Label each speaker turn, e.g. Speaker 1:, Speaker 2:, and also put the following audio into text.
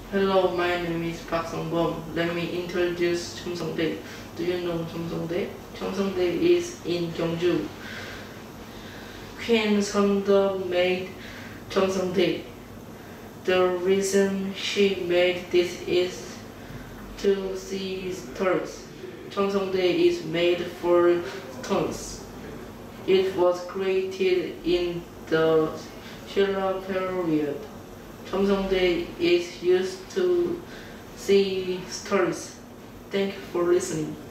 Speaker 1: Hello, my name is Park Song-bom. Let me introduce Cheongseongdae. Do you know Cheongseongdae? Cheongseongdae is in Gyeongju. Queen Seondeok made Cheongseongdae. The reason she made this is to see stars. Cheongseongdae is made for stones. It was created in the Shilla period. Cheongseongdae is used to see stars. Thank you for listening.